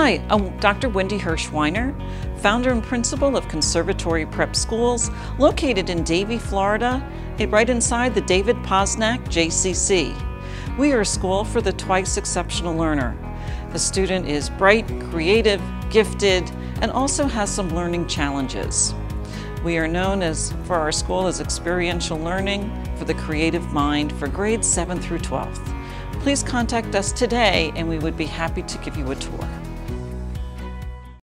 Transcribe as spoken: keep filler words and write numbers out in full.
Hi, I'm Doctor Wendy Hirschweiner, founder and principal of Conservatory Prep schools located in Davie, Florida, right inside the David Posnack J C C. We are a school for the twice exceptional learner. The student is bright, creative, gifted, and also has some learning challenges. We are known as for our school as experiential learning for the creative mind for grades seven through twelve. Please contact us today and we would be happy to give you a tour.